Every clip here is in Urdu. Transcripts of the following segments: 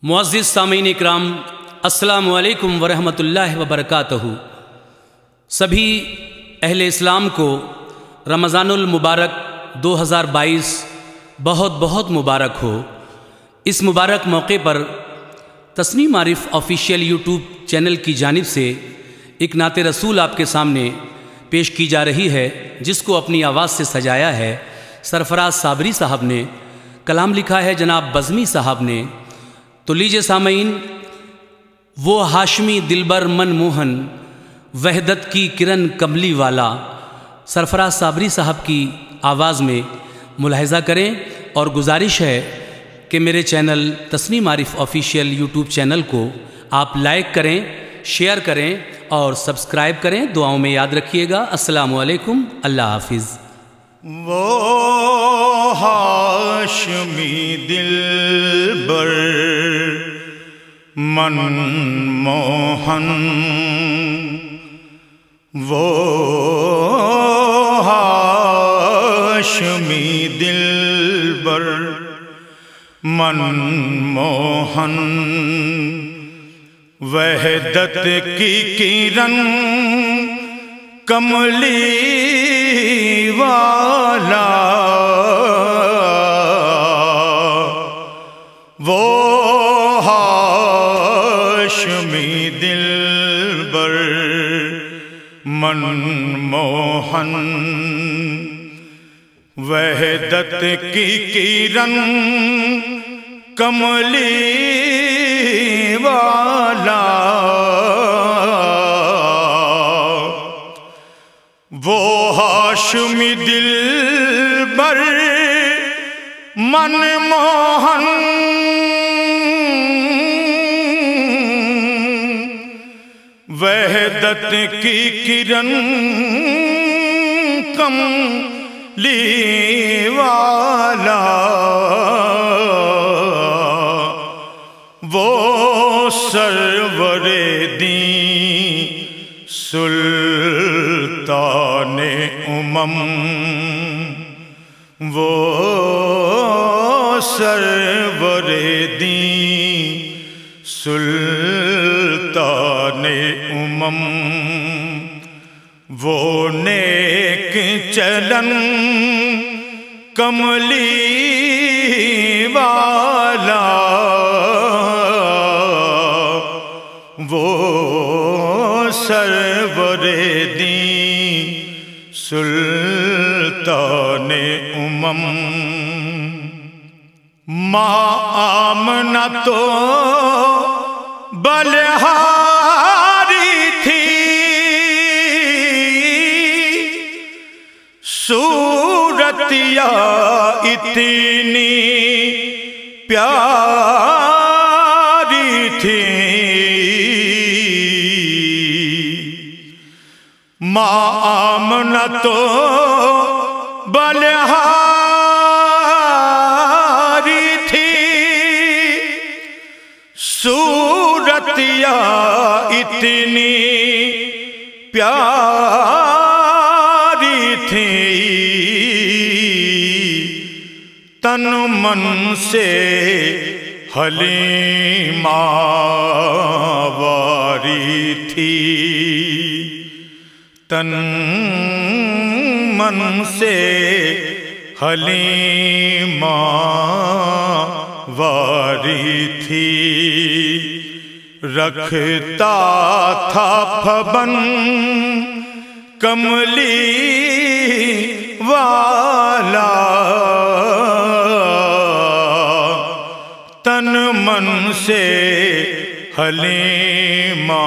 معزز سامعین اکرام، السلام علیکم ورحمۃ اللہ وبرکاتہ۔ سبھی اہل اسلام کو رمضان المبارک 2022 بہت بہت مبارک ہو۔ اس مبارک موقع پر Tasneem Arif official YouTube channel کی جانب سے ایک نعت رسول آپ کے سامنے پیش کی جا رہی ہے، جس کو اپنی آواز سے سجایا ہے سرفراز صابری صاحب نے، کلام لکھا ہے جناب بزمی صاحب نے۔ تو لیجئے سامعین، وہ ہاشمی دلبر من موہن وحدت کی کرن کملی والا سرفراز صابری صاحب کی آواز میں ملاحظہ کریں، اور گزارش ہے کہ میرے channel Tasneem Arif official YouTube channel کو آپ لائک کریں، شیئر کریں اور سبسکرائب کریں۔ دعاؤں میں یاد رکھیے گا۔ السلام علیکم، اللہ حافظ۔ وہ ہاشمی دلبر من موہن، وہ ہاشمی دلبر من موہن، وحدت کی کرن کملی والا، وہ ہاشمی دلبر من موہن، وحدت کی کرن کملی والا، وہ ہاشمی دلبر من موہن، وحدت کی کرن کملی والا، وہ سرور دین سلطان امم، وہ سرور دین سلطان امم، وہ نیک چلن کملی والا، وہ سرور دین سلطان امم، ماں آمنہ تو بلہاری تھی، صورت یا اتنی پیاری تھی، ماں آمنہ تو بلہاری تھی، صورت یا اتنی پیاری تھی، تن من سے حلیمہ واری تھی، تن من سے حلیمہ واری تھی، رکھتا تھا پھبن کملی والا، تن من سے حلیمہ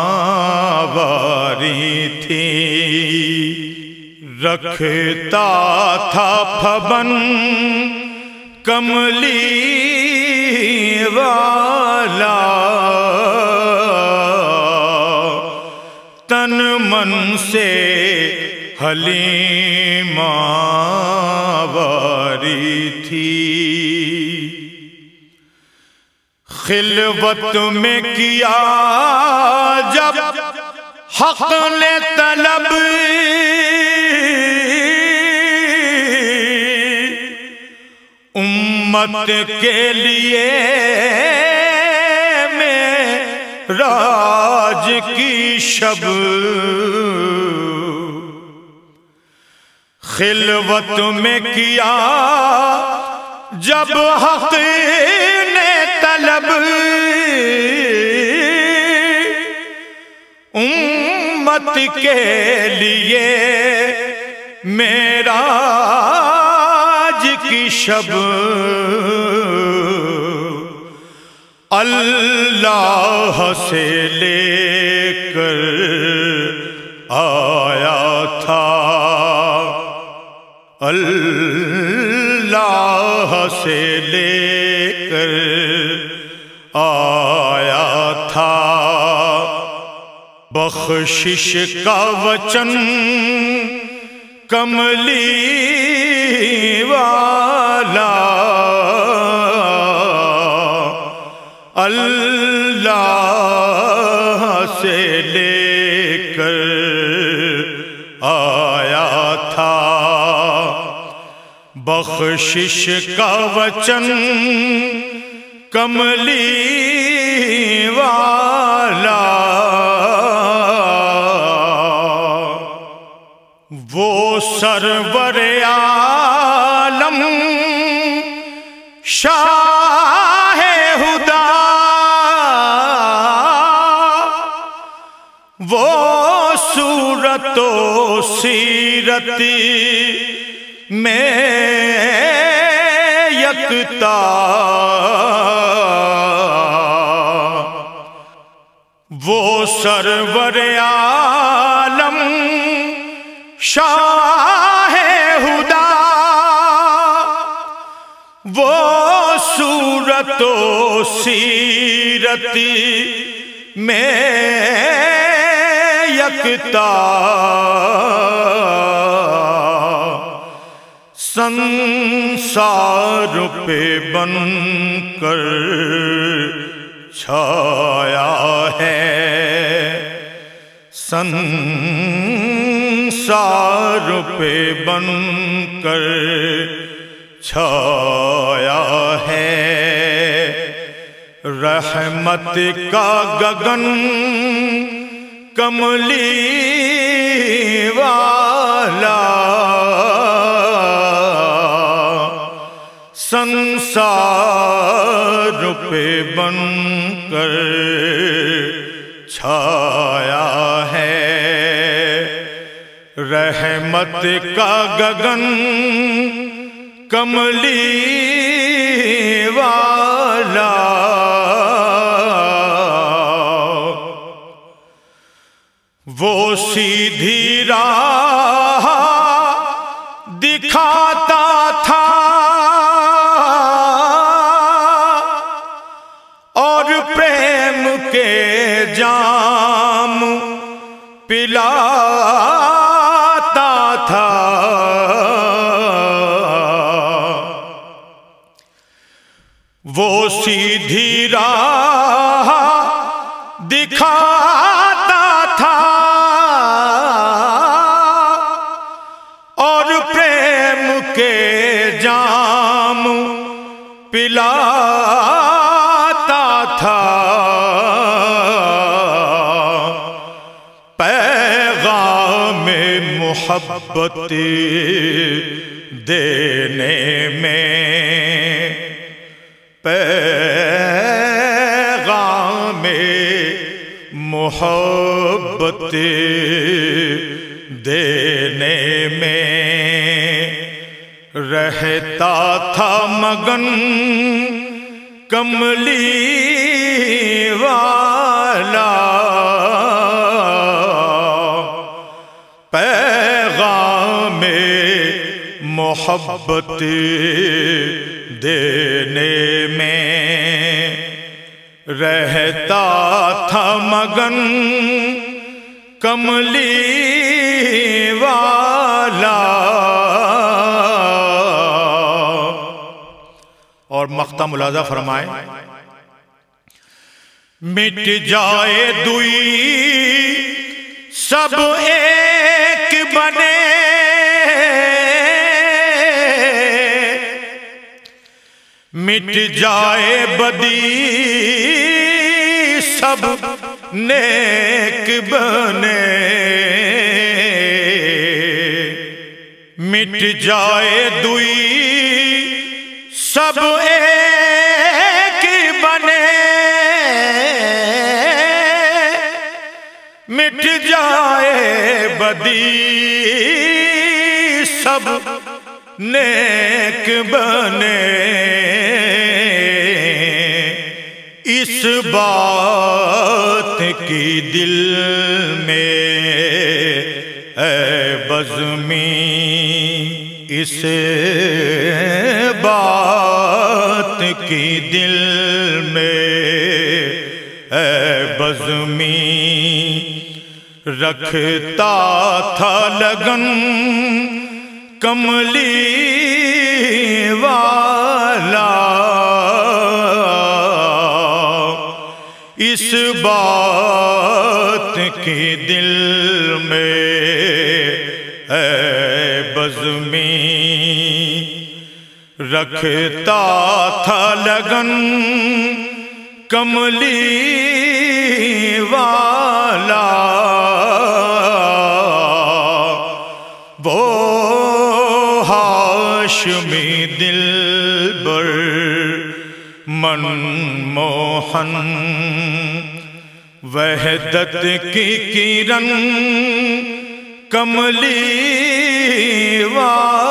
واری تھی، رکھتا تھا پھبن کملی والا، تن من سے حلیمہ واری تھی، خلوت میں کیا جب حق نے طلب، امت کے لیے راج کی شب خلوت میں کیا جب حق نے طلب امت کے لیے معراج کی شب اللہ سے لے کر آیا تھا، اللہ سے لے کر آیا تھا، بخشش کا وچن کملی والا اللہ سے لے کر آیا تھا، بخشش کا وچن کملی والا، وہ سرور عالم شاہ ہدا، وہ صورت و سیرت میں یکتا، وہ سرور عالم شاہ ہدا، وہ صورت و سیرت میں یکتا، سنسار پہ بن کر چھایا ہے، سنسار پہ بن کر چھایا ہے، رحمت کا گگن کملی والا، سنسار پہ بن کر چھایا ہے، رحمت کا گگن کملی والا، وہ سیدھی راہ دکھاتا تھا اور پریم کے جام پلاتا تھا، وہ سیدھی راہ دکھاتا تھا اور پریم کے جام پلاتا تھا، پیغام محبت دینے میں، پیغام محبت دینے میں رہتا تھا مگن کملی والا، پیغام محبت دینے میں رہتا تھا مگن کملی والا، اور مقطع ملاحظہ فرمائے، مٹ جائے دوئی سب ایک بنے، مٹ جائے بدی سب نیک بنے، مٹ جائے دوئی سب ایک بنے، مٹ جائے بدی سب نیک بنے، اس بات کی دل میں اے بزمی، اس بات کی دل میں اے بزمی، رکھتا تھا لگن کملی والا، اس بات کی دل میں اے بزمی، رکھتا تھا لگن کملی والا، وہ ہاشمی دلبر منموہن، وحدت کی کرن کملی والا،